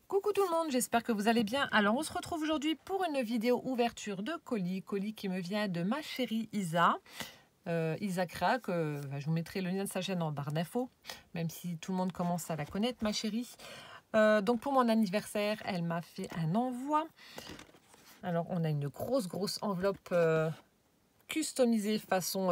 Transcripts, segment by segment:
Coucou tout le monde, j'espère que vous allez bien. Alors on se retrouve aujourd'hui pour une vidéo ouverture de colis qui me vient de ma chérie Isa. Isa Crack, je vous mettrai le lien de sa chaîne en barre d'infos, même si tout le monde commence à la connaître, ma chérie. Donc pour mon anniversaire, elle m'a fait un envoi. Alors on a une grosse enveloppe customisée façon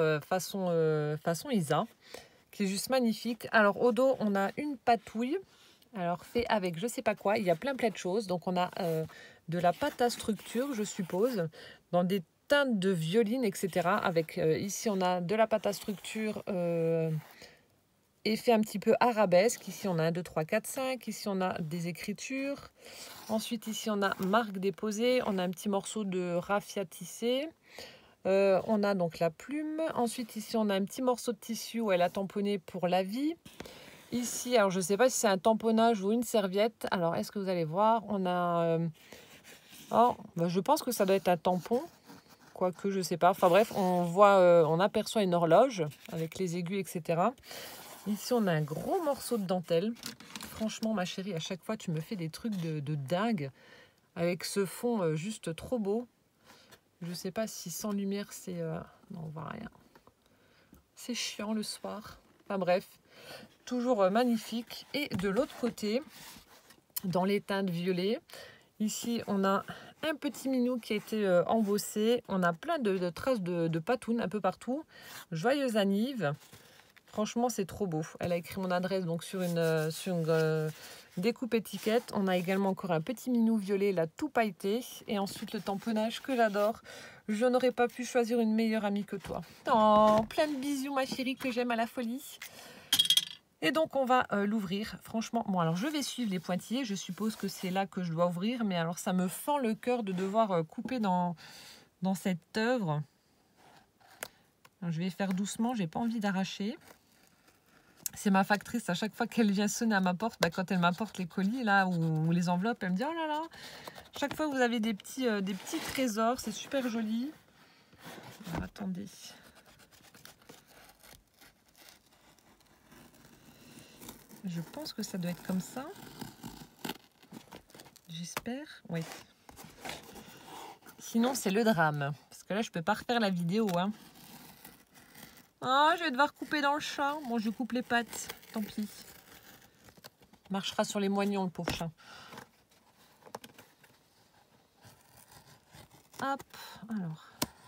Isa, qui est juste magnifique. Alors au dos, on a une patouille. Alors fait avec je sais pas quoi, il y a plein de choses. Donc on a de la pâte à structure, je suppose, dans des teintes de violine, etc. Avec ici on a de la pâte à structure effet un petit peu arabesque. Ici on a 1, 2, 3, 4, 5. Ici on a des écritures. Ensuite ici on a marque déposée. On a un petit morceau de raffia tissé. On a donc la plume. Ensuite ici on a un petit morceau de tissu où elle a tamponné pour la vie. Ici, alors je ne sais pas si c'est un tamponnage ou une serviette. Alors, est-ce que vous allez voir? On a... je pense que ça doit être un tampon. Quoique, je ne sais pas. Enfin bref, on voit, on aperçoit une horloge avec les aiguilles, etc. Ici, on a un gros morceau de dentelle. Franchement, ma chérie, à chaque fois, tu me fais des trucs de dingue. Avec ce fond juste trop beau. Je ne sais pas si sans lumière, c'est... Non, on voit rien. C'est chiant le soir. Enfin bref. Toujours magnifique. Et de l'autre côté, dans les teintes violet, ici on a un petit minou qui a été embossé. On a plein de traces de patounes un peu partout. Joyeuse anniv. Franchement, c'est trop beau. Elle a écrit mon adresse donc sur une découpe étiquette. On a également encore un petit minou violet là tout pailleté. Et ensuite le tamponnage que j'adore. Je n'aurais pas pu choisir une meilleure amie que toi. Oh, plein de bisous ma chérie que j'aime à la folie. Et donc on va l'ouvrir. Franchement, bon alors je vais suivre les pointillés. Je suppose que c'est là que je dois ouvrir. Mais alors ça me fend le cœur de devoir couper dans cette œuvre. Alors, je vais faire doucement. J'ai pas envie d'arracher. C'est ma factrice. À chaque fois qu'elle vient sonner à ma porte, quand elle m'apporte les colis là ou les enveloppes, elle me dit oh là là. Chaque fois vous avez des petits trésors. C'est super joli. Alors, attendez. Je pense que ça doit être comme ça. J'espère. Oui. Sinon, c'est le drame. Parce que là, je peux pas refaire la vidéo. Hein. Oh, je vais devoir couper dans le chat. Bon, je coupe les pattes. Tant pis. Marchera sur les moignons, le pauvre chat. Hop. Alors.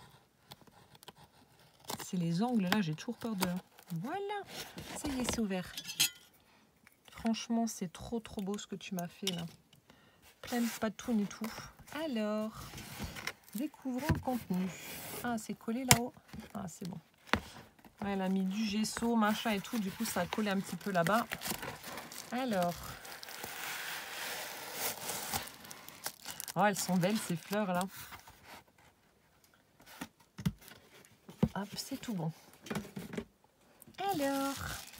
C'est les angles, là. J'ai toujours peur de... Voilà. Ça y est, c'est ouvert. Franchement, c'est trop beau ce que tu m'as fait, là. Plein de patounes et tout. Alors, découvrons le contenu. Ah, c'est collé là-haut. Ah, c'est bon. Ouais, elle a mis du gesso, machin et tout. Du coup, ça a collé un petit peu là-bas. Alors. Oh, elles sont belles, ces fleurs-là. Hop, c'est tout bon. Alors.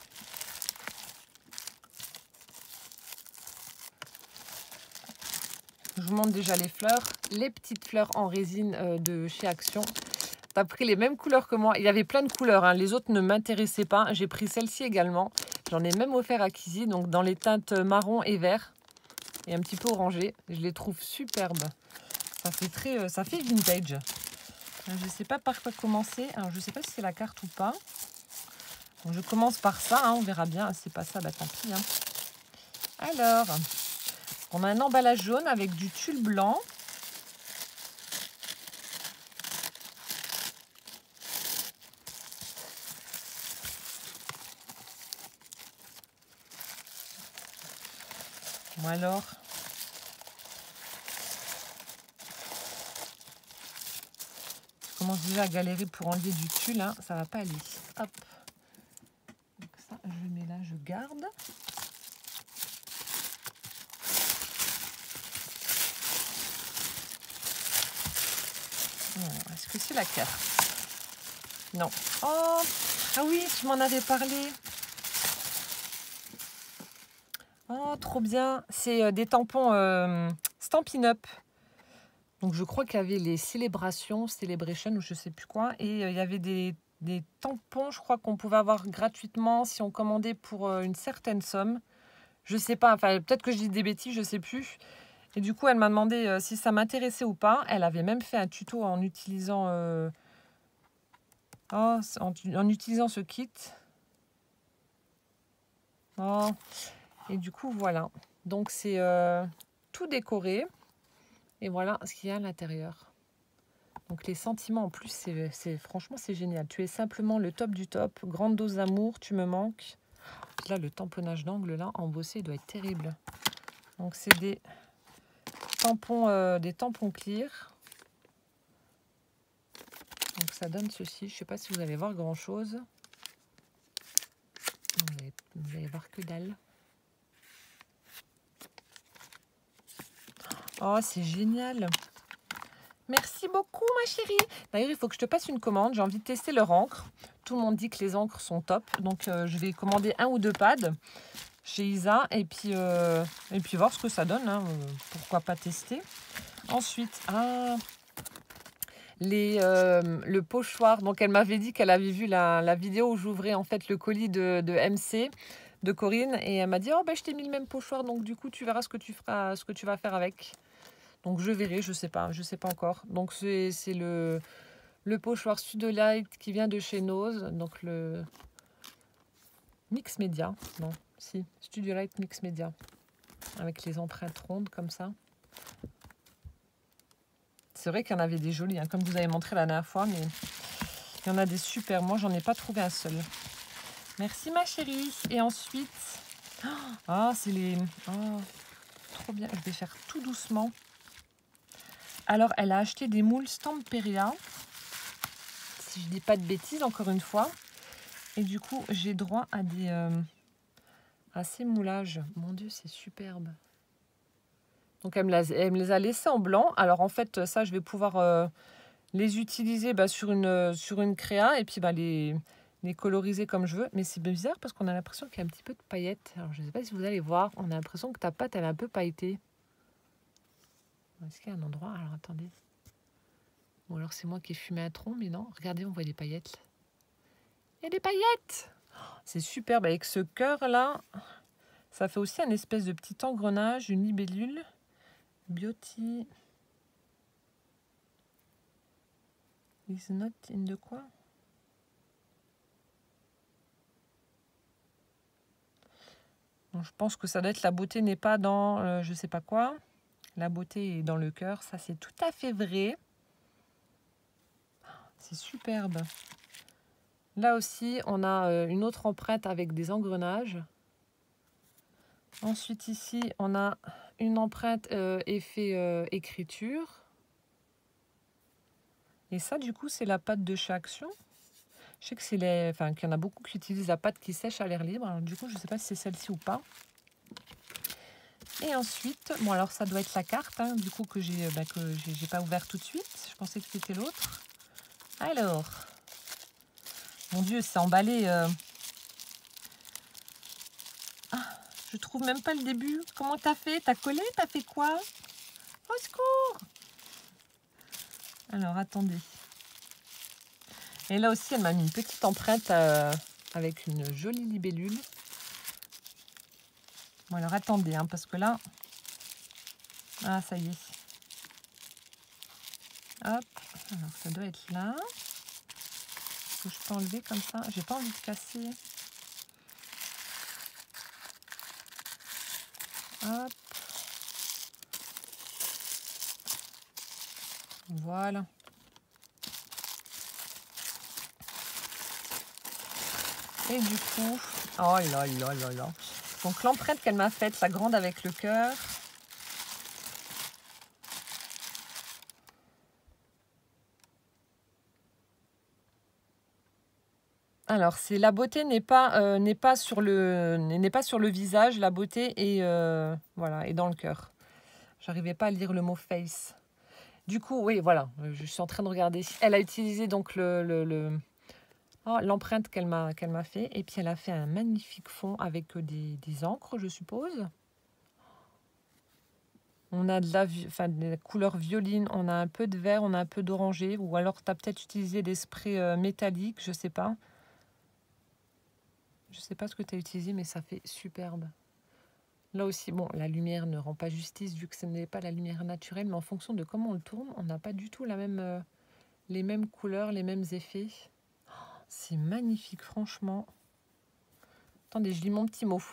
Je vous montre déjà les fleurs. Les petites fleurs en résine de chez Action. Tu as pris les mêmes couleurs que moi. Il y avait plein de couleurs. Hein. Les autres ne m'intéressaient pas. J'ai pris celle-ci également. J'en ai même offert à Kizzy. Donc dans les teintes marron et vert. Et un petit peu orangé. Je les trouve superbes. Ça fait ça fait vintage. Je ne sais pas par quoi commencer. Alors je ne sais pas si c'est la carte ou pas. Bon, je commence par ça. Hein. On verra bien. C'est pas ça, tant pis. Hein. Alors... On a un emballage jaune avec du tulle blanc. Bon alors. Je commence déjà à galérer pour enlever du tulle. Hein. Ça va pas aller. Hop. Donc ça, je mets là, je garde. Est-ce que c'est la carte? Non. Oh, ah oui, tu m'en avais parlé. Oh, trop bien. C'est des tampons Stampin' Up. Donc, je crois qu'il y avait les célébrations, Celebration ou je sais plus quoi. Et il y avait des tampons, je crois qu'on pouvait avoir gratuitement si on commandait pour une certaine somme. Je sais pas, enfin peut-être que je dis des bêtises, je sais plus. Et du coup, elle m'a demandé si ça m'intéressait ou pas. Elle avait même fait un tuto en utilisant, en utilisant ce kit. Oh. Et du coup, voilà. Donc, c'est tout décoré. Et voilà ce qu'il y a à l'intérieur. Donc, les sentiments, en plus, franchement, c'est génial. Tu es simplement le top du top. Grande dose d'amour, tu me manques. Là, le tamponnage d'angle, là, embossé, il doit être terrible. Donc, c'est des tampons clear. Donc, ça donne ceci. Je ne sais pas si vous allez voir grand-chose. Vous allez voir que dalle. Oh, c'est génial. Merci beaucoup, ma chérie. D'ailleurs, il faut que je te passe une commande. J'ai envie de tester leur encre. Tout le monde dit que les encres sont top. Donc, je vais commander 1 ou 2 pads chez Isa. Et puis voir ce que ça donne. Hein. Pourquoi pas tester. Ensuite, le pochoir. Donc, elle m'avait dit qu'elle avait vu la vidéo où j'ouvrais en fait le colis de MC de Corinne. Et elle m'a dit, oh, ben, je t'ai mis le même pochoir. Donc, du coup, tu verras ce que tu vas faire avec. Donc je verrai, je sais pas encore. Donc c'est le pochoir Sudolight qui vient de chez Nose, donc le Mix Media, non, si, Sudolight Mix Media, avec les empreintes rondes comme ça. C'est vrai qu'il y en avait des jolis, hein, comme vous avez montré la dernière fois, mais il y en a des super. Moi, j'en ai pas trouvé un seul. Merci ma chérie. Et ensuite, c'est les... Oh, trop bien, je vais faire tout doucement. Alors, elle a acheté des moules Stamperia. Si je dis pas de bêtises, encore une fois. Et du coup, j'ai droit à ces moulages. Mon Dieu, c'est superbe. Donc, elle me les a laissés en blanc. Alors, en fait, ça, je vais pouvoir les utiliser sur une créa et puis les coloriser comme je veux. Mais c'est bizarre parce qu'on a l'impression qu'il y a un petit peu de paillettes. Alors, je ne sais pas si vous allez voir. On a l'impression que ta pâte, elle est un peu pailletée. Est-ce qu'il y a un endroit? Alors, attendez. Ou alors, c'est moi qui ai fumé un tronc, mais non. Regardez, on voit des paillettes. Il y a des paillettes! C'est superbe avec ce cœur-là. Ça fait aussi un espèce de petit engrenage, une libellule. Beauty is not in the quoi? Bon, je pense que ça doit être la beauté n'est pas dans je sais pas quoi. La beauté est dans le cœur. Ça, c'est tout à fait vrai. C'est superbe. Là aussi, on a une autre empreinte avec des engrenages. Ensuite, ici, on a une empreinte effet écriture. Et ça, du coup, c'est la pâte de chez Action. Je sais que qu'il y en a beaucoup qui utilisent la pâte qui sèche à l'air libre. Alors, du coup, je ne sais pas si c'est celle-ci ou pas. Et ensuite, bon, alors ça doit être la carte, hein, du coup, que j'ai pas ouvert tout de suite. Je pensais que c'était l'autre. Alors, mon Dieu, c'est emballé. Je trouve même pas le début. Comment t'as fait? T'as collé? T'as fait quoi? Au secours! Alors, attendez. Et là aussi, elle m'a mis une petite empreinte avec une jolie libellule. Bon, alors attendez, hein, parce que là... Ah, ça y est. Hop, alors ça doit être là. Est-ce que je peux enlever comme ça? J'ai pas envie de casser. Hop. Voilà. Et du coup, oh là là là là. Donc l'empreinte qu'elle m'a faite, la grande avec le cœur. Alors c'est la beauté n'est pas sur le visage, la beauté est voilà, est dans le cœur. J'arrivais pas à lire le mot face. Du coup, oui, voilà, je suis en train de regarder. Elle a utilisé donc l'empreinte qu'elle m'a fait. Et puis, elle a fait un magnifique fond avec des encres, je suppose. On a de la couleur violine, on a un peu de vert, on a un peu d'orangé. Ou alors, tu as peut-être utilisé des sprays métalliques, je sais pas. Je sais pas ce que tu as utilisé, mais ça fait superbe. Là aussi, bon, la lumière ne rend pas justice vu que ce n'est pas la lumière naturelle, mais en fonction de comment on le tourne, on n'a pas du tout les mêmes couleurs, les mêmes effets. C'est magnifique, franchement. Attendez, je lis mon petit mot.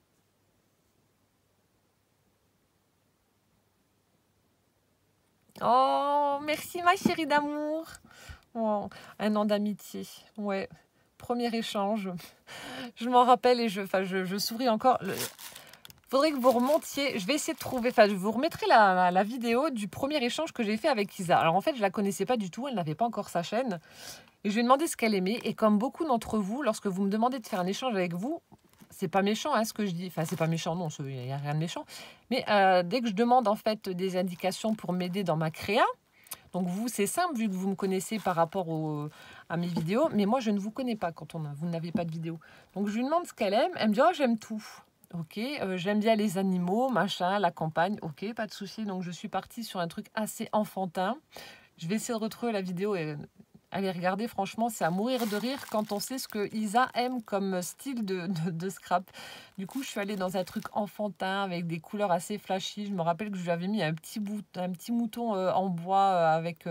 Oh, merci ma chérie d'amour. Oh, un an d'amitié, ouais. Premier échange. Je m'en rappelle et je souris encore. Faudrait que vous remontiez. Je vais essayer de trouver. Enfin, je vous remettrai la vidéo du premier échange que j'ai fait avec Isa. Alors en fait, je la connaissais pas du tout. Elle n'avait pas encore sa chaîne. Et je lui ai demandé ce qu'elle aimait. Et comme beaucoup d'entre vous, lorsque vous me demandez de faire un échange avec vous, c'est pas méchant hein, ce que je dis. Enfin, c'est pas méchant, non, il n'y a rien de méchant. Mais dès que je demande en fait des indications pour m'aider dans ma créa, donc vous, c'est simple vu que vous me connaissez par rapport à mes vidéos. Mais moi, je ne vous connais pas quand vous n'avez pas de vidéo. Donc je lui demande ce qu'elle aime. Elle me dit, oh, j'aime tout. Ok, j'aime bien les animaux, machin, la campagne. Ok, pas de souci. Donc je suis partie sur un truc assez enfantin. Je vais essayer de retrouver la vidéo et allez regarder. Franchement, c'est à mourir de rire quand on sait ce que Isa aime comme style de scrap. Du coup, je suis allée dans un truc enfantin avec des couleurs assez flashy. Je me rappelle que je lui avais mis un petit mouton en bois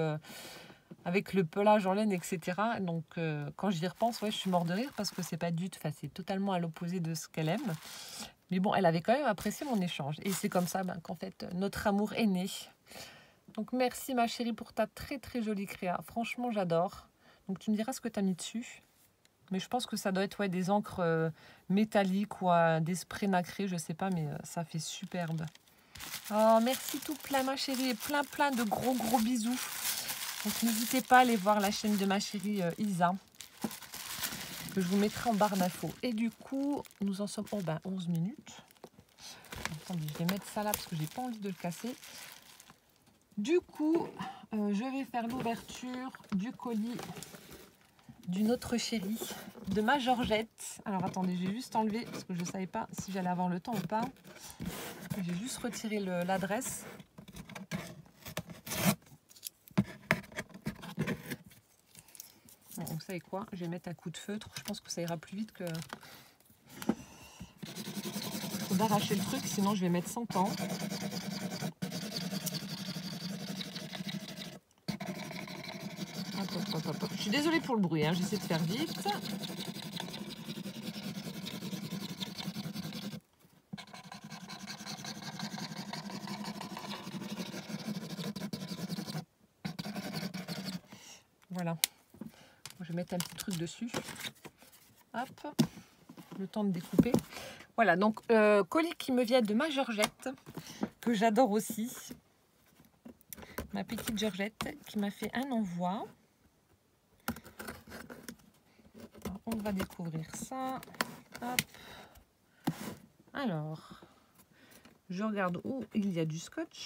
avec le pelage en laine, etc. Donc, quand j'y repense, ouais, je suis mort de rire parce que c'est pas du tout, enfin, c'est totalement à l'opposé de ce qu'elle aime. Mais bon, elle avait quand même apprécié mon échange. Et c'est comme ça qu'en fait, notre amour est né. Donc, merci ma chérie pour ta très très jolie créa. Franchement, j'adore. Donc, tu me diras ce que tu as mis dessus. Mais je pense que ça doit être ouais, des encres métalliques ou des sprays nacrés, je sais pas, mais ça fait superbe. Oh, merci tout plein ma chérie et plein de gros bisous. Donc n'hésitez pas à aller voir la chaîne de ma chérie Isa, que je vous mettrai en barre d'infos. Et du coup, nous en sommes 11 minutes. Attendez, je vais mettre ça là parce que j'ai pas envie de le casser. Du coup, je vais faire l'ouverture du colis d'une autre chérie, de ma Georgette. Alors attendez, j'ai juste enlevé parce que je ne savais pas si j'allais avoir le temps ou pas. J'ai juste retiré l'adresse. Bon, vous savez quoi? Je vais mettre un coup de feutre. Je pense que ça ira plus vite que... Il faut d'arracher le truc, sinon je vais mettre 100 ans. Hop. Je suis désolée pour le bruit, hein. J'essaie de faire vite. Voilà. Je vais mettre un petit truc dessus. Hop. Le temps de découper. Voilà, donc colis qui me vient de ma Georgette, que j'adore aussi. Ma petite Georgette qui m'a fait un envoi. Alors, on va découvrir ça. Hop. Alors, je regarde où il y a du scotch.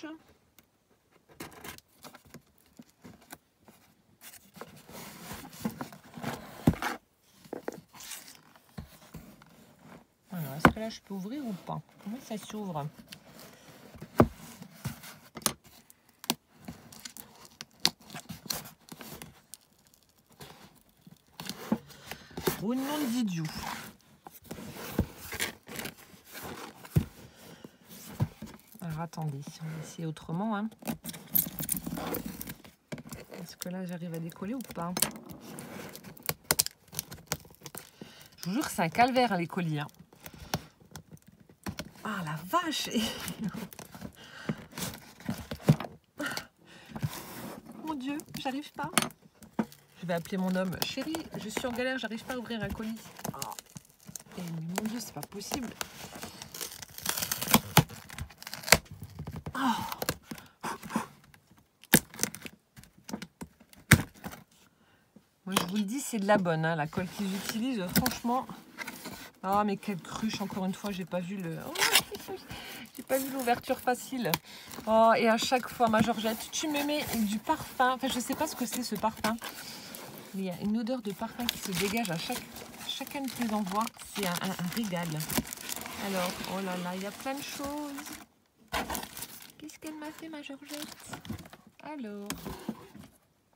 Alors, est-ce que là je peux ouvrir ou pas? Comment ça s'ouvre? Au nom de Dieu. Alors attendez, on va essayer autrement. Hein. Est-ce que là j'arrive à décoller ou pas? Je vous jure, c'est un calvaire hein, les colis. Hein. Ah la vache! Mon Dieu, j'arrive pas. Je vais appeler mon homme. Chérie, je suis en galère, j'arrive pas à ouvrir un colis. Oh. Et mon Dieu, c'est pas possible. Oh. Moi, je vous le dis, c'est de la bonne, hein, la colle qu'ils utilisent. Franchement. Ah, mais quelle cruche, encore une fois, j'ai pas vu le... Oh, j'ai pas vu l'ouverture facile. Oh, et à chaque fois, ma Georgette, tu me mets du parfum. Enfin, je sais pas ce que c'est, ce parfum. Il y a une odeur de parfum qui se dégage à chacun de tes envois. C'est un régal. Alors, oh là là, il y a plein de choses. Qu'est-ce qu'elle m'a fait, ma Georgette? Alors,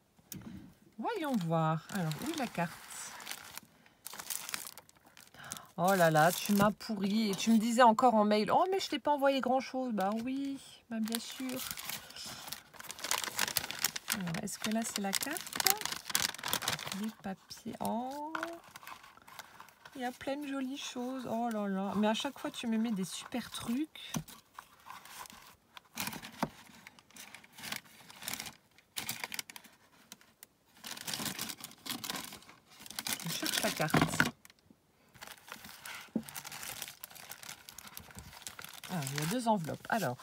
voyons voir. Alors, où est la carte? Oh là là, tu m'as pourri. Et tu me disais encore en mail, oh mais je t'ai pas envoyé grand-chose. Bah oui, bah bien sûr. Alors, est-ce que là, c'est la carte? Les papiers. Oh, il y a plein de jolies choses. Oh là là. Mais à chaque fois, tu me mets des super trucs. Je cherche la carte. Ah, il y a 2 enveloppes. Alors,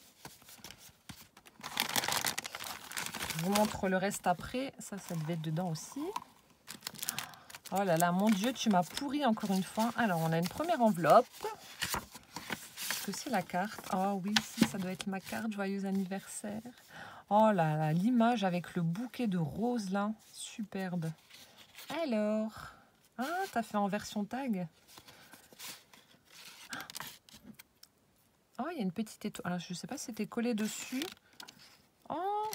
je vous montre le reste après. Ça devait être dedans aussi. Oh là là, mon Dieu, tu m'as pourri encore une fois. Alors, on a une première enveloppe. Est-ce que c'est la carte? Oh oui, si, ça doit être ma carte. Joyeux anniversaire. Oh là là, l'image avec le bouquet de roses là. Superbe. Alors, ah, t'as fait en version tag. Oh, il y a une petite étoile. Alors, je ne sais pas si c'était collé dessus. Oh.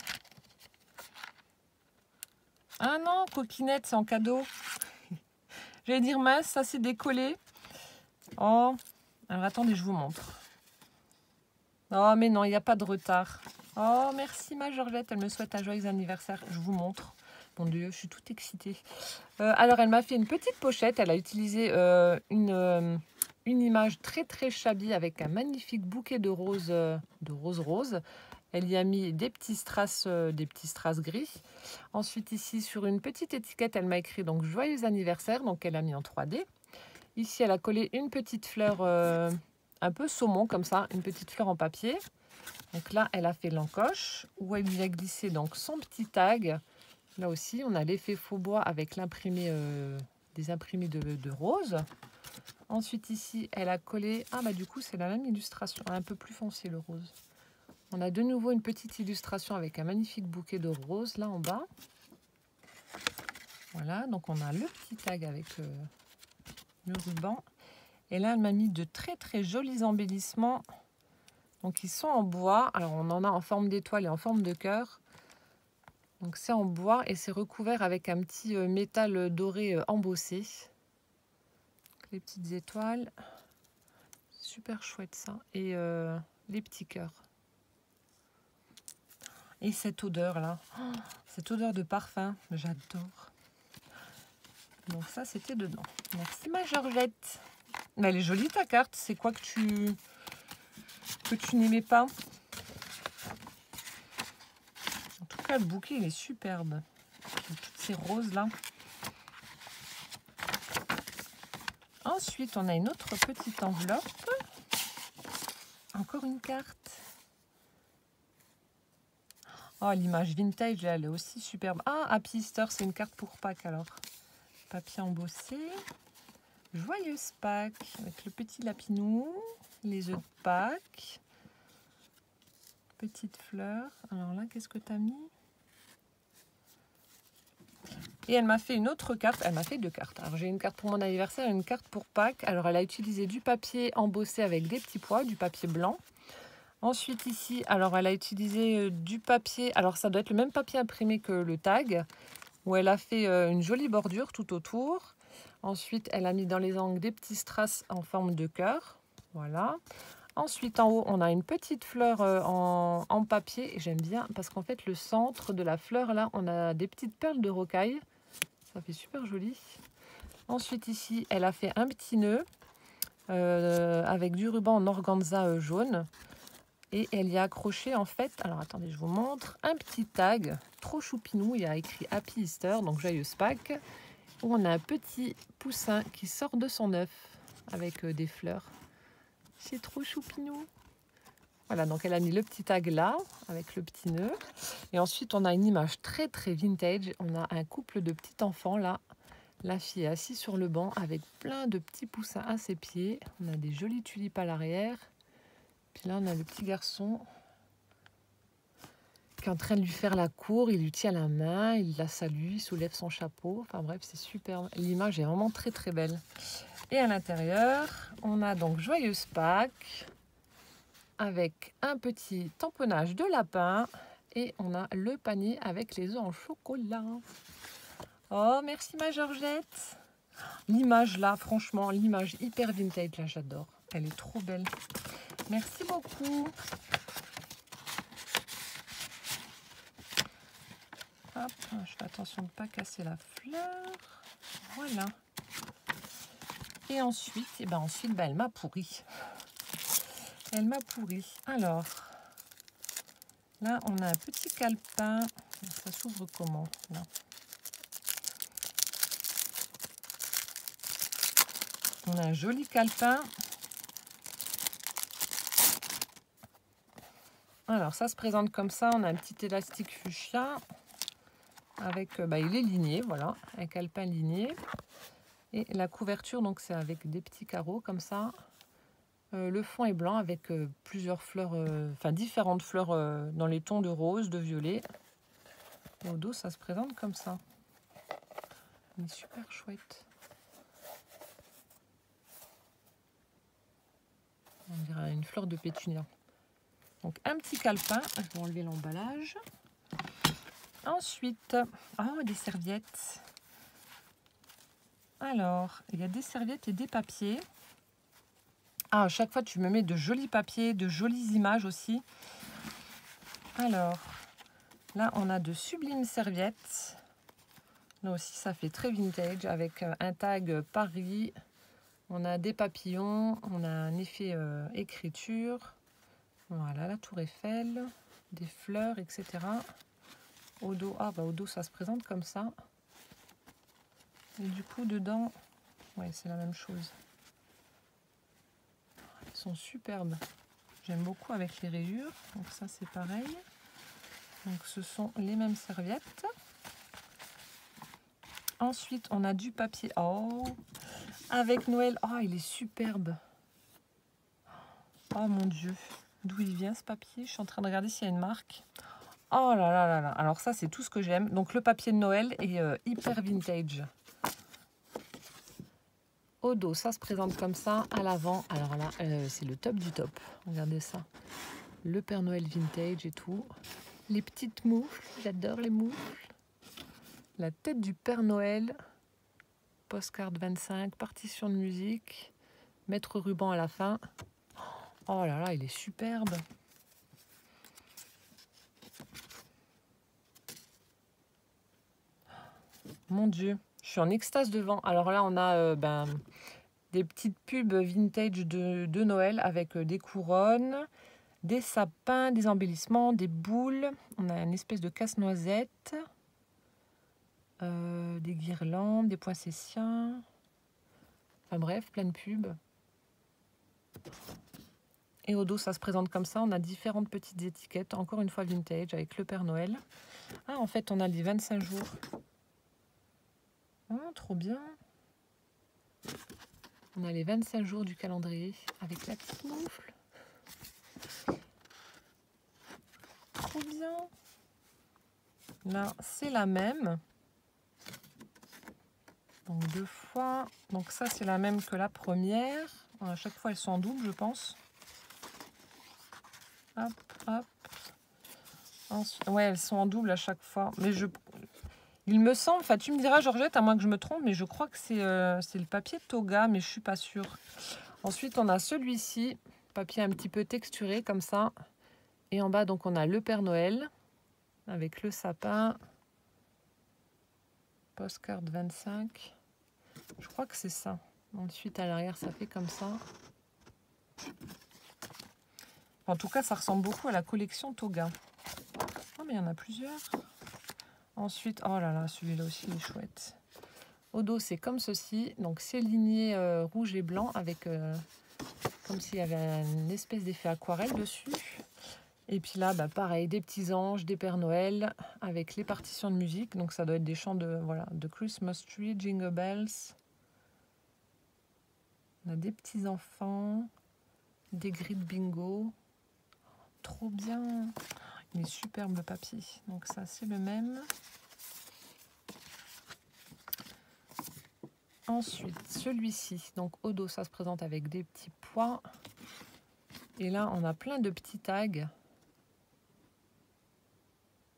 Ah non, coquinette, c'est en cadeau. J'allais dire mince, ça c'est décollé. Oh, alors attendez, je vous montre. Oh, mais non, il n'y a pas de retard. Oh, merci ma Georgette, elle me souhaite un joyeux anniversaire. Je vous montre. Mon Dieu, je suis toute excitée. Alors, elle m'a fait une petite pochette. Elle a utilisé une image très très shabby avec un magnifique bouquet de roses roses. Elle y a mis des petits strass gris. Ensuite, ici, sur une petite étiquette, elle m'a écrit donc joyeux anniversaire. Donc, elle a mis en 3D. Ici, elle a collé une petite fleur un peu saumon comme ça, une petite fleur en papier. Donc là, elle a fait l'encoche où elle y a glissé donc son petit tag. Là aussi, on a l'effet faux bois avec l'imprimé, des imprimés de rose. Ensuite, ici, elle a collé... Ah, bah du coup, c'est la même illustration, un peu plus foncé le rose. On a de nouveau une petite illustration avec un magnifique bouquet de roses là en bas. Voilà, donc on a le petit tag avec le ruban. Et là, elle m'a mis de très très jolis embellissements. Donc, ils sont en bois. Alors, on en a en forme d'étoile et en forme de cœur. Donc, c'est en bois et c'est recouvert avec un petit métal doré embossé. Les petites étoiles. Super chouette ça. Et les petits cœurs. Et cette odeur là. Oh, cette odeur de parfum. J'adore. Donc, ça, c'était dedans. Merci ma Georgette. Mais elle est jolie ta carte. C'est quoi que tu n'aimais pas? En tout cas, le bouquet, il est superbe. Toutes ces roses là. Ensuite, on a une autre petite enveloppe. Encore une carte. Oh, l'image vintage, elle est aussi superbe. Ah, Happy Easter, c'est une carte pour Pâques alors. Papier embossé. Joyeuse Pâques, avec le petit lapinou. Les œufs de Pâques. Petite fleur. Alors là, qu'est-ce que tu as mis? Et elle m'a fait une autre carte. Elle m'a fait 2 cartes. Alors, j'ai une carte pour mon anniversaire et une carte pour Pâques. Alors, elle a utilisé du papier embossé avec des petits pois, du papier blanc. Ensuite, ici, alors, elle a utilisé du papier. Alors, ça doit être le même papier imprimé que le tag, où elle a fait une jolie bordure tout autour. Ensuite, elle a mis dans les angles des petits strass en forme de cœur. Voilà. Ensuite, en haut, on a une petite fleur en papier. Et j'aime bien parce qu'en fait, le centre de la fleur, là, on a des petites perles de rocaille. Ça fait super joli. Ensuite, ici, elle a fait un petit nœud avec du ruban en organza jaune. Et elle y a accroché, en fait, alors attendez, je vous montre, un petit tag trop choupinou. Il y a écrit Happy Easter, donc joyeuse Pâques, où on a un petit poussin qui sort de son œuf avec des fleurs. C'est trop choupinou. Voilà, donc elle a mis le petit tag là, avec le petit nœud. Et ensuite, on a une image très très vintage. On a un couple de petits enfants là. La fille est assise sur le banc avec plein de petits poussins à ses pieds. On a des jolies tulipes à l'arrière. Puis là, on a le petit garçon qui est en train de lui faire la cour. Il lui tient la main, il la salue, il soulève son chapeau. Enfin bref, c'est super. L'image est vraiment très très belle. Et à l'intérieur, on a donc Joyeuse Pâques avec un petit tamponnage de lapin. Et on a le panier avec les œufs en chocolat. Oh, merci ma Georgette. L'image là, franchement, l'image hyper vintage, là, j'adore. Elle est trop belle. Merci beaucoup. Hop, je fais attention de ne pas casser la fleur. Voilà. Et ensuite, elle m'a pourri. Elle m'a pourri. Alors, là, on a un petit calepin. Ça s'ouvre comment, là? On a un joli calepin. Alors, ça se présente comme ça. On a un petit élastique fuchsia. Avec, il est ligné, voilà. Un calepin ligné. Et la couverture, donc, c'est avec des petits carreaux, comme ça. Le fond est blanc avec plusieurs fleurs, différentes fleurs dans les tons de rose, de violet. Et au dos, ça se présente comme ça. Il est super chouette. On dirait une fleur de pétunia. Donc un petit calepin, je vais enlever l'emballage. Ensuite, des serviettes. Alors, il y a des serviettes et des papiers. À chaque fois, tu me mets de jolis papiers, de jolies images aussi. Alors, là, on a de sublimes serviettes. Là aussi, ça fait très vintage avec un tag Paris. On a des papillons, on a un effet écriture. Voilà, la tour Eiffel, des fleurs, etc. Au dos, au dos, ça se présente comme ça. Et du coup, dedans, ouais, c'est la même chose. Ils sont superbes. J'aime beaucoup avec les rayures. Donc ça, c'est pareil. Donc ce sont les mêmes serviettes. Ensuite, on a du papier. Avec Noël. Il est superbe. Oh mon Dieu. D'où il vient ce papier? Je suis en train de regarder s'il y a une marque. Oh là là là là. Alors ça, c'est tout ce que j'aime. Donc le papier de Noël est hyper vintage. Au dos, ça se présente comme ça. À l'avant, alors là, c'est le top du top. Regardez ça. Le Père Noël vintage et tout. Les petites moufles. J'adore les moufles. La tête du Père Noël. Postcard 25. Partition de musique. Mettre ruban à la fin. Oh là là, il est superbe. Mon Dieu, je suis en extase devant. Alors là, on a des petites pubs vintage de Noël avec des couronnes, des sapins, des embellissements, des boules. On a une espèce de casse-noisette, des guirlandes, des poinsettiens. Enfin bref, plein de pubs. Et au dos, ça se présente comme ça. On a différentes petites étiquettes, encore une fois vintage, avec le Père Noël. En fait, on a les 25 jours. Trop bien. On a les 25 jours du calendrier avec la petite moufle. Trop bien. Là, c'est la même. Donc 2 fois. Donc ça, c'est la même que la première. À chaque fois, elles sont en double, je pense. Hop, hop. Ensuite, ouais, elles sont en double à chaque fois. Mais il me semble, enfin tu me diras Georgette, à moins que je me trompe, mais je crois que c'est le papier Toga, mais je suis pas sûre. Ensuite, on a celui-ci, papier un petit peu texturé comme ça. Et en bas, donc on a le Père Noël avec le sapin. Postcard 25. Je crois que c'est ça. Ensuite, à l'arrière, ça fait comme ça. En tout cas, ça ressemble beaucoup à la collection Toga. Mais il y en a plusieurs. Ensuite, oh là là, celui-là aussi, il est chouette. Au dos, c'est comme ceci. Donc, c'est ligné rouge et blanc avec comme s'il y avait une espèce d'effet aquarelle dessus. Et puis là, pareil, des petits anges, des Pères Noël avec les partitions de musique. Donc, ça doit être des chants de Christmas Tree, Jingle Bells. On a des petits enfants, des grilles de bingo. Trop bien. Il est superbe le papier. Donc ça, c'est le même. Ensuite, celui-ci. Donc au dos, ça se présente avec des petits pois. Et là, on a plein de petits tags.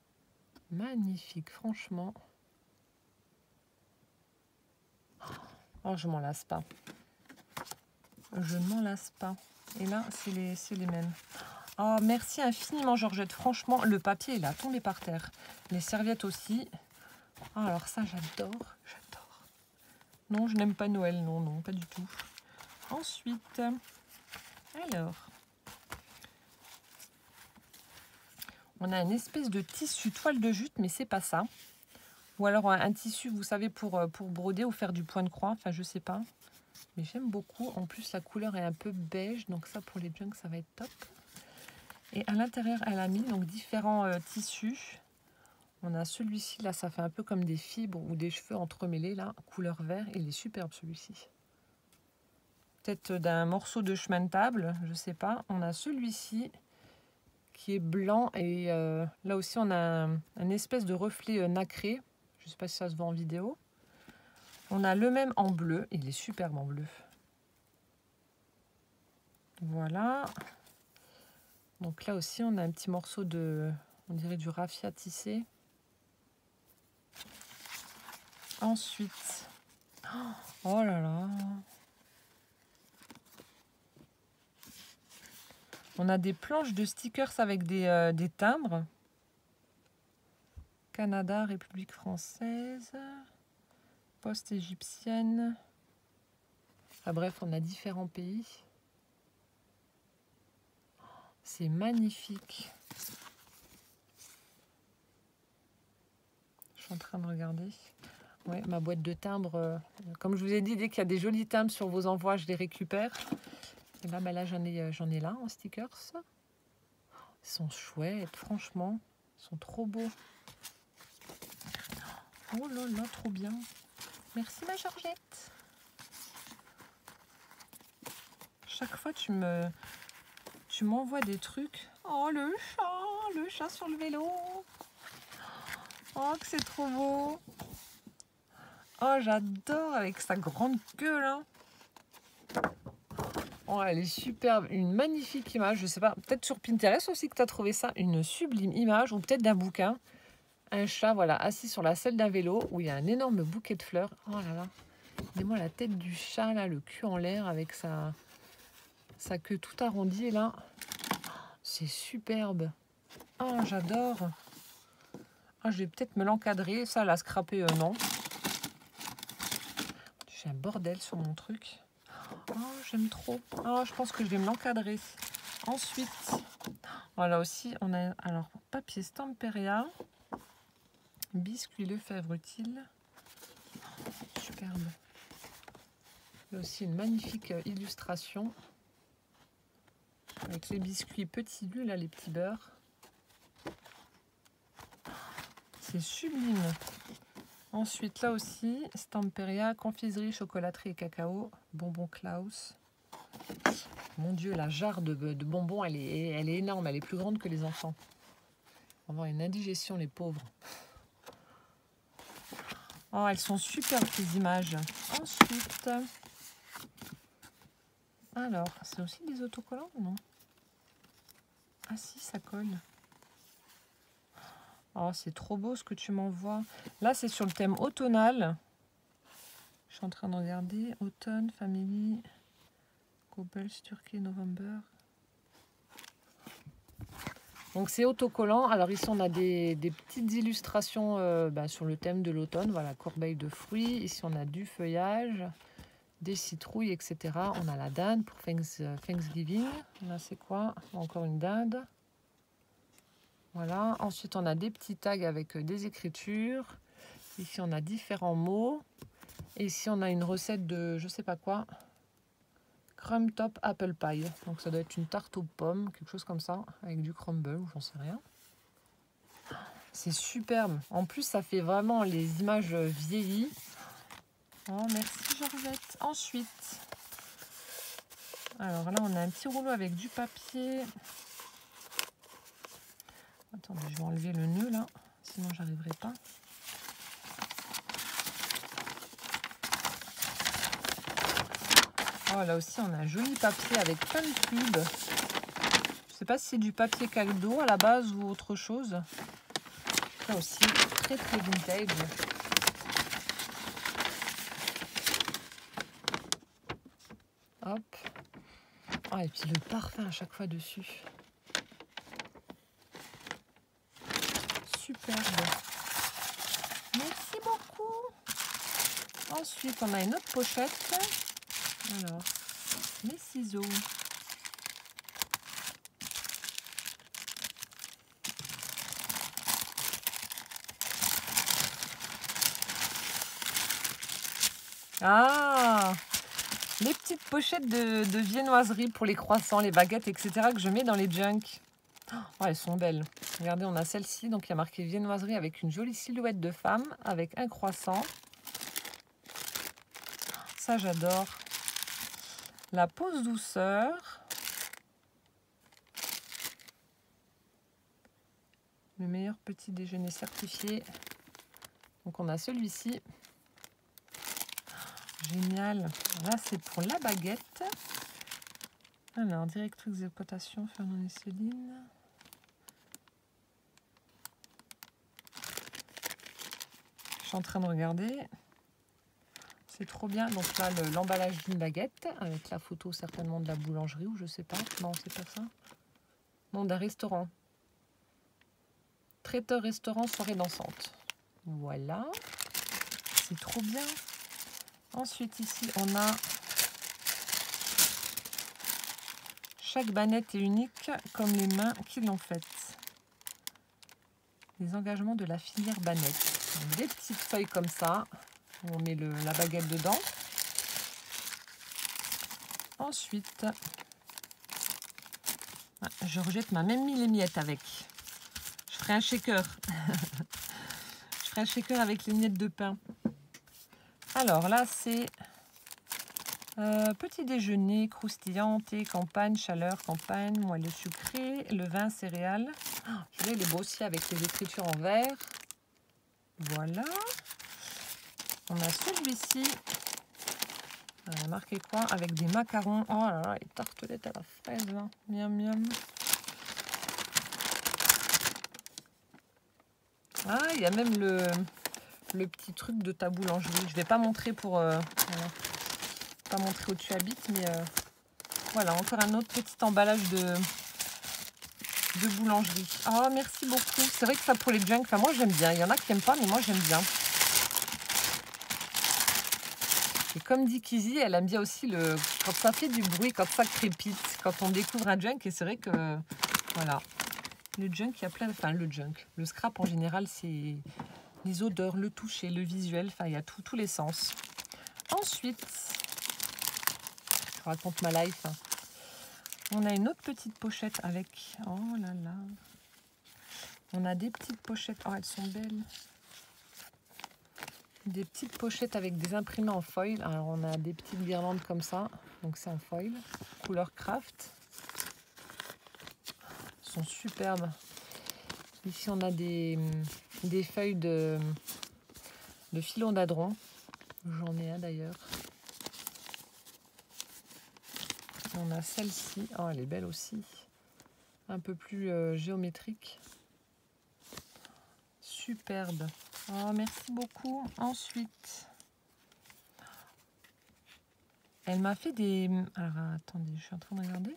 Magnifique, franchement. Oh, je m'en lasse pas. Je ne m'en lasse pas. Et là, c'est les mêmes. Oh, merci infiniment, Georgette. Franchement, le papier, il a tombé par terre. Les serviettes aussi. Oh, alors ça, j'adore. J'adore. Non, je n'aime pas Noël. Non, non, pas du tout. Ensuite, alors, on a une espèce de tissu toile de jute, mais c'est pas ça. Ou alors un tissu, vous savez, pour broder ou faire du point de croix. Enfin, je sais pas. Mais j'aime beaucoup. En plus, la couleur est un peu beige. Donc ça, pour les junks, ça va être top. Et à l'intérieur, elle a mis donc différents tissus. On a celui-ci, là, ça fait un peu comme des fibres ou des cheveux entremêlés, là, couleur vert. Il est superbe, celui-ci. Peut-être d'un morceau de chemin de table, je sais pas. On a celui-ci qui est blanc et là aussi, on a un espèce de reflet nacré. Je sais pas si ça se voit en vidéo. On a le même en bleu. Il est superbe en bleu. Voilà. Donc là aussi, on a un petit morceau de, on dirait du raffia tissé. Ensuite, oh là là, on a des planches de stickers avec des timbres. Canada, République française, poste égyptienne. Enfin bref, on a différents pays. C'est magnifique. Je suis en train de regarder. Ouais, ma boîte de timbres. Comme je vous ai dit, dès qu'il y a des jolis timbres sur vos envois, je les récupère. Et là, là j'en ai là en stickers. Ils sont chouettes, franchement. Ils sont trop beaux. Oh là là, trop bien. Merci ma Georgette. Chaque fois, tu m'envoies des trucs. Oh, le chat sur le vélo. Oh, que c'est trop beau. Oh, j'adore avec sa grande queue là. Oh, elle est superbe. Une magnifique image. Je sais pas, peut-être sur Pinterest aussi que tu as trouvé ça. Une sublime image ou peut-être d'un bouquin. Un chat, voilà, assis sur la selle d'un vélo où il y a un énorme bouquet de fleurs. Oh là là. Regardez-moi la tête du chat là, le cul en l'air avec sa queue tout arrondie là. C'est superbe. Oh, j'adore. Oh, je vais peut-être me l'encadrer. Ça, la scraper, non. J'ai un bordel sur mon truc. Oh, j'aime trop. Oh, je pense que je vais me l'encadrer. Ensuite, voilà aussi, on a alors papier Stamperia, biscuit Lefebvre utile. Superbe. Il y a aussi une magnifique illustration avec les biscuits petits lus, là, les petits beurres. C'est sublime. Ensuite, là aussi, Stamperia, confiserie, chocolaterie et cacao, bonbons Klaus. Mon Dieu, la jarre de bonbons, elle est énorme, elle est plus grande que les enfants. On va avoir une indigestion, les pauvres. Oh, elles sont superbes, ces images. Ensuite, alors, c'est aussi des autocollants ou non? Ah si, ça colle. Oh, c'est trop beau ce que tu m'envoies. Là, c'est sur le thème automnal. Je suis en train de regarder. Automne, Family, Couples, Turkey, November. Donc, c'est autocollant. Alors, ici, on a des petites illustrations sur le thème de l'automne. Voilà, corbeille de fruits. Ici, on a du feuillage, des citrouilles, etc. On a la dinde pour Thanksgiving. Là, c'est quoi? Encore une dinde. Voilà. Ensuite, on a des petits tags avec des écritures. Ici, on a différents mots. Et ici, on a une recette de je sais pas quoi. Crumb top apple pie. Donc, ça doit être une tarte aux pommes, quelque chose comme ça, avec du crumble ou j'en sais rien. C'est superbe. En plus, ça fait vraiment les images vieillies. Oh, merci Georgette. Ensuite, alors là, on a un petit rouleau avec du papier. Attendez, je vais enlever le nœud là, sinon j'arriverai pas. Oh, là aussi, on a un joli papier avec plein de pubs. Je sais pas si c'est du papier cadeau à la base ou autre chose. Là aussi, très très vintage. Hop. Ah, et puis le parfum à chaque fois dessus. Superbe. Merci beaucoup. Ensuite, on a une autre pochette. Alors, mes ciseaux. Ah, les petites pochettes de viennoiserie pour les croissants, les baguettes, etc. que je mets dans les junks. Oh, elles sont belles. Regardez, on a celle-ci. Donc, il y a marqué viennoiserie avec une jolie silhouette de femme, avec un croissant. Ça, j'adore. La pause douceur. Le meilleur petit déjeuner certifié. Donc, on a celui-ci. Génial. Là, c'est pour la baguette. Alors, directrice d'exploitation, Fernand et Céline. Je suis en train de regarder. C'est trop bien. Donc là, l'emballage d'une baguette avec la photo certainement de la boulangerie ou je sais pas. Non, c'est pas ça. Non, d'un restaurant. Traiteur-restaurant, soirée dansante. Voilà. C'est trop bien. Ensuite, ici, on a... Chaque banette est unique comme les mains qui l'ont faite. Les engagements de la filière banette. Donc, des petites feuilles comme ça. On met la baguette dedans. Ensuite, je rejette ma même mis les miettes avec. Je ferai un shaker. Je ferai un shaker avec les miettes de pain. Alors là, c'est petit déjeuner, croustillant, thé, campagne, chaleur, campagne, moelleux sucré, le vin, céréales. Oh, je vais les beaux aussi avec les écritures en vert. Voilà. On a celui-ci. On a marqué quoi? Avec des macarons. Oh là là, les tartelettes à la fraise. Hein. Miam miam. Ah, il y a même le petit truc de ta boulangerie. Je ne vais pas montrer pour... voilà. Pas montrer où tu habites, mais voilà, encore un autre petit emballage de boulangerie. Oh, merci beaucoup. C'est vrai que ça pour les junks, enfin, moi j'aime bien. Il y en a qui n'aiment pas, mais moi j'aime bien. Et comme dit Kizzy, elle aime bien aussi quand ça fait du bruit, quand ça crépite, quand on découvre un junk. Et c'est vrai que, voilà, le junk, il y a plein... Enfin, le junk, le scrap en général, c'est les odeurs, le toucher, le visuel. Enfin, il y a tous les sens. Ensuite, je raconte ma life. On a une autre petite pochette avec... Oh là là. On a des petites pochettes. Oh, elles sont belles. Des petites pochettes avec des imprimés en foil. Alors, on a des petites guirlandes comme ça. Donc, c'est en foil. Couleur craft. Elles sont superbes. Ici, on a des feuilles de philodendron. J'en ai un d'ailleurs. On a celle-ci. Oh, elle est belle aussi. Un peu plus géométrique. Superbe. Oh, merci beaucoup. Ensuite, elle m'a fait des... Alors, attendez, je suis en train de regarder.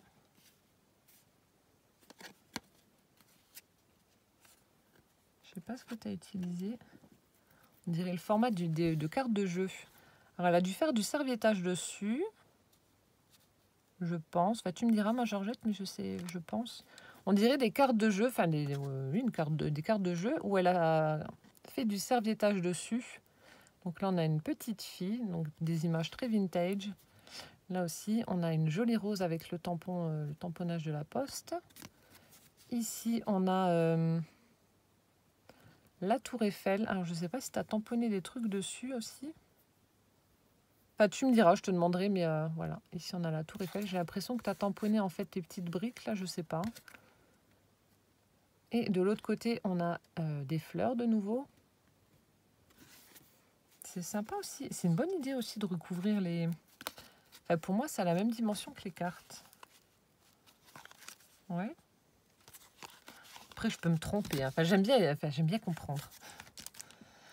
Je sais pas ce que tu as utilisé. On dirait le format de carte de jeu. Alors, elle a dû faire du serviettage dessus. Je pense. Enfin, tu me diras, ma Georgette, mais je pense. On dirait des cartes de jeu. Enfin, des cartes de jeu où elle a fait du serviettage dessus. Donc là, on a une petite fille. Donc, des images très vintage. Là aussi, on a une jolie rose avec le tamponnage de la poste. Ici, on a la tour Eiffel. Alors, je ne sais pas si tu as tamponné des trucs dessus aussi. Enfin, tu me diras, je te demanderai, mais voilà. Ici, on a la tour Eiffel. J'ai l'impression que tu as tamponné en fait tes petites briques, là, je ne sais pas. Et de l'autre côté, on a des fleurs de nouveau. C'est sympa aussi. C'est une bonne idée aussi de recouvrir les... Enfin, pour moi, ça a la même dimension que les cartes. Ouais. Après, je peux me tromper. Hein. Enfin, j'aime bien comprendre.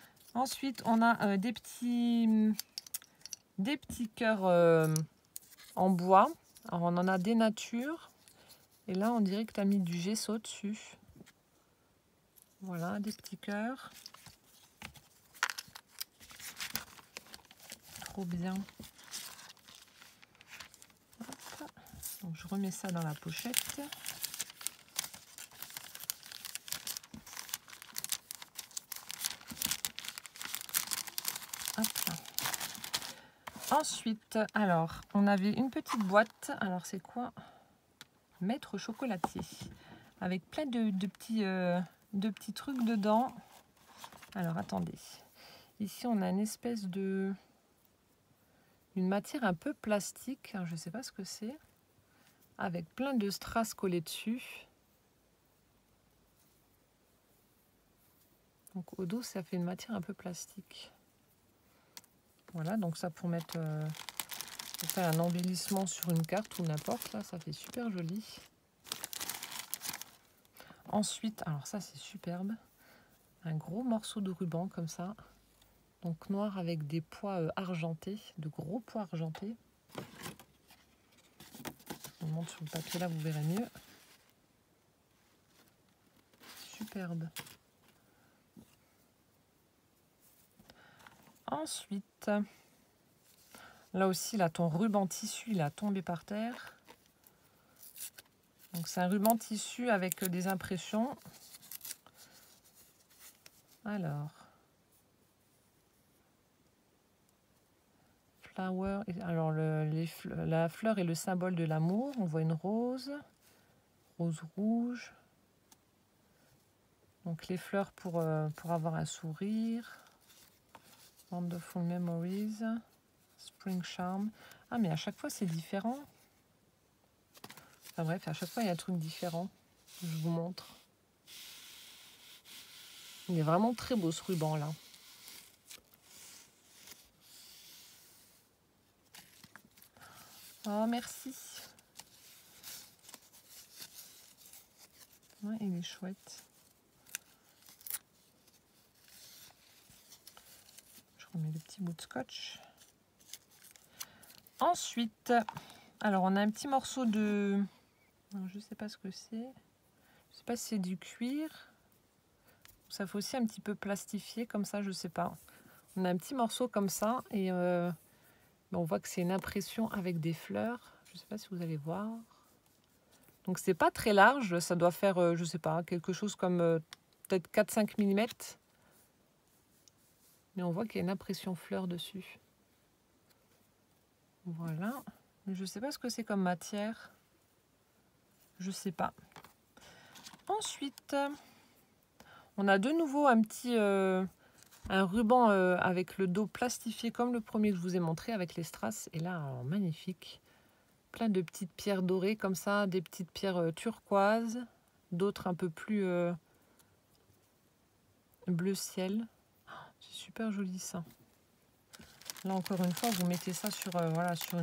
Ensuite, on a des petits cœurs en bois. Alors, on en a des natures. Et là, on dirait que tu as mis du gesso dessus. Voilà, des petits cœurs. Trop bien. Hop. Donc, je remets ça dans la pochette. Hop. Ensuite, alors, on avait une petite boîte. Alors, c'est quoi? Maître chocolatier. Avec plein de petits trucs dedans. Alors, attendez. Ici, on a une espèce de... une matière un peu plastique. Alors, je ne sais pas ce que c'est. Avec plein de strass collés dessus. Donc, au dos, ça fait une matière un peu plastique. Voilà, donc ça pour mettre... pour faire un embellissement sur une carte ou n'importe. Là, ça fait super joli. Ensuite, alors ça, c'est superbe. Un gros morceau de ruban comme ça. Donc noir avec des pois argentés, de gros pois argentés. Je vous montre sur le papier là, vous verrez mieux. Superbe. Ensuite, là aussi, là, ton ruban tissu, il a tombé par terre. Donc c'est un ruban tissu avec des impressions. Alors, flower. Alors la fleur est le symbole de l'amour. On voit une rose, rose rouge. Donc les fleurs pour avoir un sourire. Wonderful Memories, Spring Charm. Ah mais à chaque fois c'est différent. Enfin bref, à chaque fois il y a un truc différent. Je vous montre. Il est vraiment très beau ce ruban là. Oh merci. Ouais, il est chouette. Je remets le petit bout de scotch. Ensuite, alors on a un petit morceau de... Alors, je sais pas ce que c'est. Je sais pas si c'est du cuir. Ça fait aussi un petit peu plastifié comme ça, je sais pas. On a un petit morceau comme ça et on voit que c'est une impression avec des fleurs. Je sais pas si vous allez voir. Donc c'est pas très large, ça doit faire, je sais pas, quelque chose comme peut-être 4-5 mm. Mais on voit qu'il y a une impression fleur dessus. Voilà. Mais je sais pas ce que c'est comme matière. Je sais pas. Ensuite, on a de nouveau un petit un ruban avec le dos plastifié comme le premier que je vous ai montré avec les strass. Et là, alors, magnifique. Plein de petites pierres dorées comme ça, des petites pierres turquoises, d'autres un peu plus bleu ciel. C'est super joli ça. Là encore une fois, vous mettez ça sur voilà sur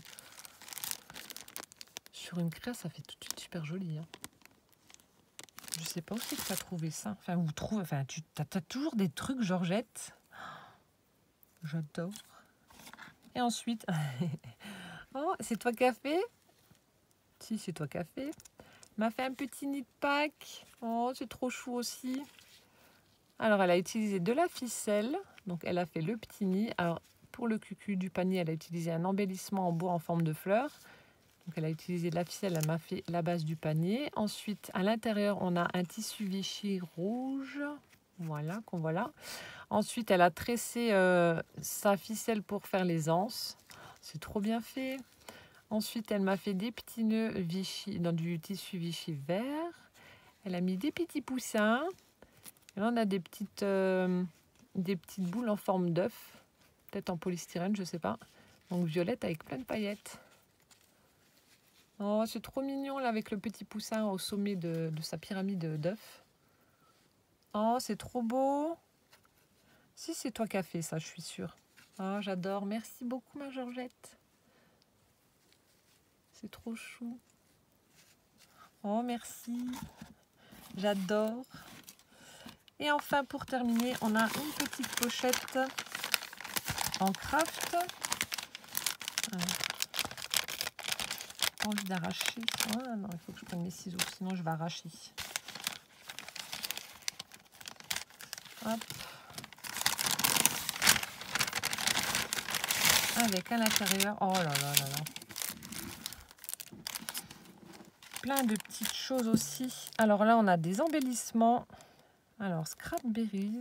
une craie, ça fait tout de suite super joli. Hein. Je sais pas où c'est que tu as trouvé ça. Enfin, vous trouvez, enfin, tu as toujours des trucs, Georgette. J'adore. Et ensuite, oh, c'est toi qui as fait? Si, c'est toi qui as fait. M'a fait un petit nid de Pâques. Oh, c'est trop chou aussi. Alors, elle a utilisé de la ficelle. Donc, elle a fait le petit nid. Alors, pour le cucu du panier, elle a utilisé un embellissement en bois en forme de fleur. Donc, elle a utilisé de la ficelle. Elle m'a fait la base du panier. Ensuite, à l'intérieur, on a un tissu Vichy rouge. Voilà, qu'on voit là. Ensuite, elle a tressé sa ficelle pour faire les anses. C'est trop bien fait. Ensuite, elle m'a fait des petits nœuds Vichy dans du tissu Vichy vert. Elle a mis des petits poussins. Et là, on a des petites boules en forme d'œuf. Peut-être en polystyrène, je ne sais pas. Donc, violette avec plein de paillettes. Oh, c'est trop mignon, là, avec le petit poussin au sommet de sa pyramide d'œufs. Oh, c'est trop beau. Si, c'est toi qui as fait ça, je suis sûre. Oh, j'adore. Merci beaucoup, ma Georgette. C'est trop chou. Oh, merci. J'adore. Et enfin, pour terminer, on a une petite pochette en craft. pas envie d'arracher. Ah, non, il faut que je prenne mes ciseaux, sinon je vais arracher. Hop. Avec à l'intérieur, oh là là là là. Plein de petites choses aussi. Alors là, on a des embellissements. Alors, Scrapberries.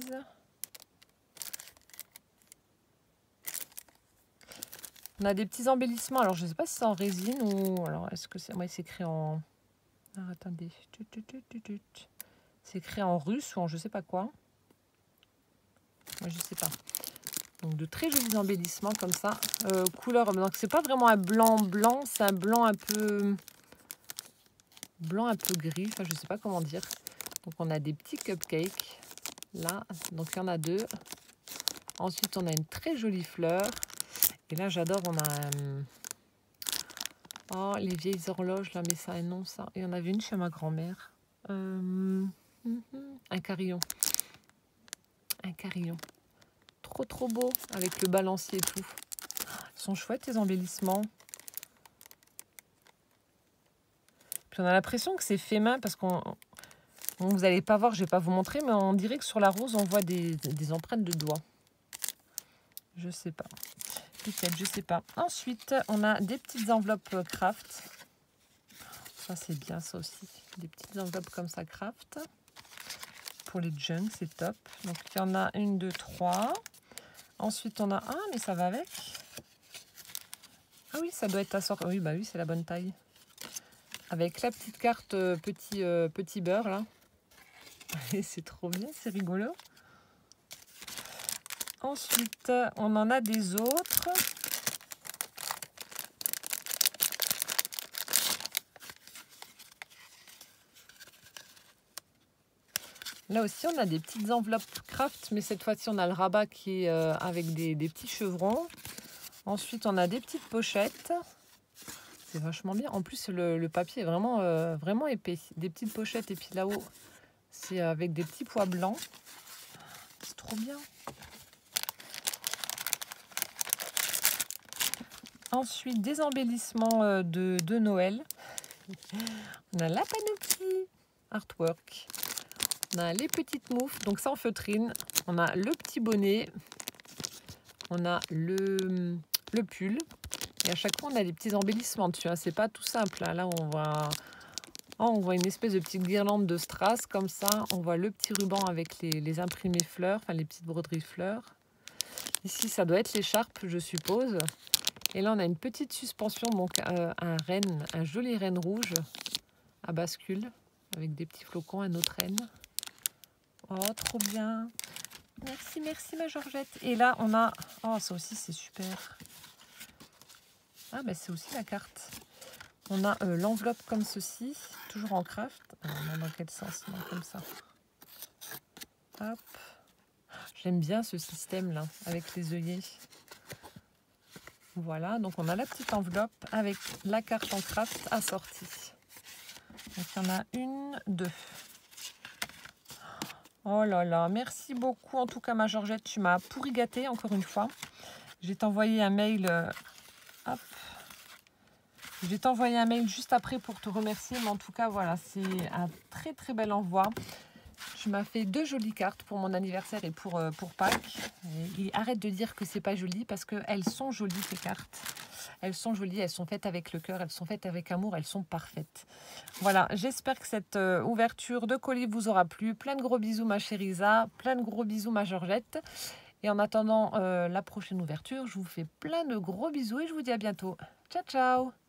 On a des petits embellissements. Alors, je ne sais pas si c'est en résine ou... Alors, est-ce que c'est... Ouais, c'est écrit en... Alors, attendez. C'est écrit en russe ou en je ne sais pas quoi. Moi, je ne sais pas. Donc, de très jolis embellissements comme ça. Couleur... Donc, c'est pas vraiment un blanc blanc. C'est un blanc un peu... Blanc un peu gris. Enfin, je ne sais pas comment dire. Donc, on a des petits cupcakes. Là. Donc, il y en a 2. Ensuite, on a une très jolie fleur. Et là, j'adore, on a... Oh, les vieilles horloges, là, mais ça a un nom, ça. Il y en avait une chez ma grand-mère. Un carillon. Un carillon. Trop, trop beau, avec le balancier et tout. Ils sont chouettes, les embellissements. Puis on a l'impression que c'est fait main, parce qu'on... Vous n'allez pas voir, je ne vais pas vous montrer, mais on dirait que sur la rose, on voit des empreintes de doigts. Je sais pas. Peut-être, je sais pas. Ensuite, on a des petites enveloppes craft. Ça, c'est bien, ça aussi. Des petites enveloppes comme ça, craft. Pour les jeunes, c'est top. Donc, il y en a 1, 2, 3. Ensuite, on a... Ah, mais ça va avec. Ah oui, ça doit être assorti. Oui, bah oui, c'est la bonne taille. Avec la petite carte petit beurre, là. Et c'est trop bien, c'est rigolo. Ensuite, on en a des autres. Là aussi, on a des petites enveloppes craft, mais cette fois-ci, on a le rabat qui est avec des petits chevrons. Ensuite, on a des petites pochettes. C'est vachement bien. En plus, le papier est vraiment, vraiment épais. Des petites pochettes et puis là-haut, c'est avec des petits pois blancs. C'est trop bien. Ensuite, des embellissements de Noël. On a la panoplie artwork. On a les petites moufles, donc ça en feutrine. On a le petit bonnet. On a le pull. Et à chaque fois, on a des petits embellissements dessus. Hein. C'est pas tout simple. Hein. Là, on voit une espèce de petite guirlande de strass comme ça. On voit le petit ruban avec les imprimés fleurs, enfin les petites broderies fleurs. Ici, ça doit être l'écharpe, je suppose. Et là, on a une petite suspension, donc un joli renne rouge à bascule avec des petits flocons, un autre renne. Oh, trop bien. Merci, merci ma Georgette. Et là, on a... Oh, ça aussi, c'est super. Ah, ben c'est aussi la carte. On a l'enveloppe comme ceci, toujours en craft. Non, dans quel sens? Non, comme ça. Hop. J'aime bien ce système-là, avec les œillets. Voilà, donc on a la petite enveloppe avec la carte en craft assortie. Donc il y en a 1, 2. Oh là là, merci beaucoup. En tout cas, ma Georgette, tu m'as pourri gâtée encore une fois. Je vais t'envoyer un mail. Hop. Je vais t'envoyer un mail juste après pour te remercier. Mais en tout cas, voilà, c'est un très très bel envoi. Tu m'as fait 2 jolies cartes pour mon anniversaire et pour Pâques. Et arrête de dire que c'est pas joli parce qu'elles sont jolies ces cartes. Elles sont jolies, elles sont faites avec le cœur, elles sont faites avec amour, elles sont parfaites. Voilà, j'espère que cette ouverture de colis vous aura plu. Plein de gros bisous ma chérie Isa, plein de gros bisous ma Georgette. Et en attendant la prochaine ouverture, je vous fais plein de gros bisous et je vous dis à bientôt. Ciao, ciao!